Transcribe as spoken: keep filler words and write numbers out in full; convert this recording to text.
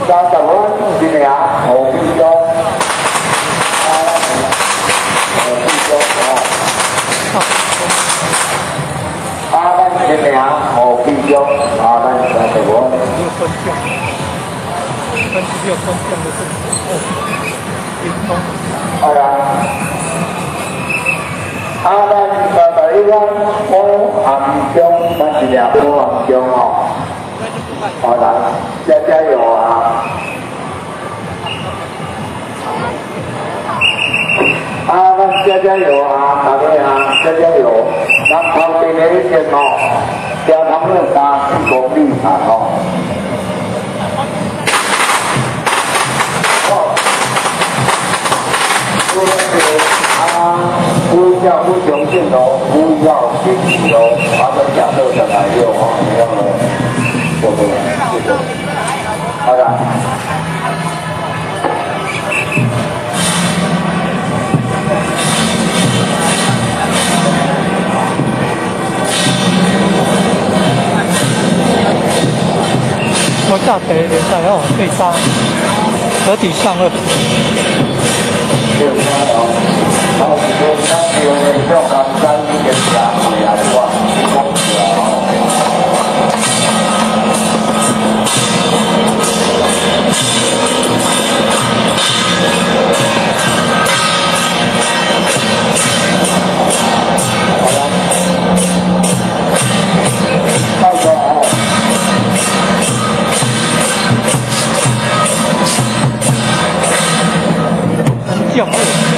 三十分一名何必中，何必中哦。啊，咱一名何必中，啊，咱三十分。好啦。啊，咱三十一分五暗中，咱一名五暗中哦。好啦，加加油啊！啊，咱加加油啊，大家啊，加加油！咱旁边的一点哦，加他们三四公里啊哦。哦，这个啊，不要不雄性哦，不要心急哦，他们讲的怎么用哦？你要做不了，谢谢。好的。 我下谁联赛哦，对杀，合体上二。 六三哦，然后今天他有点像刚刚一个假回来的话，恭喜啊！好了，到时候哦。 很讲究。